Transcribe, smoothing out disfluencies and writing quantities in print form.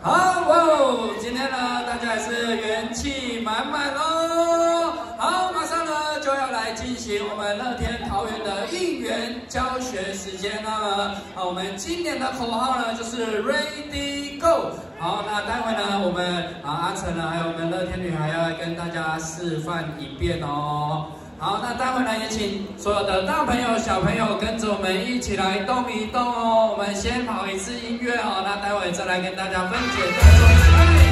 好哇，今天呢，大家也是元气满满哦。好，马上呢就要来进行我们乐天桃园的应援教学时间了。我们今年的口号呢就是 Ready Go。好，那待会呢，我们阿成呢，还有我们乐天女孩要来跟大家示范一遍哦。好，那待会呢，也请所有的大朋友、小朋友跟着我们一起来动一动哦。我们先跑一次音乐哦，那待会再来跟大家分解动作。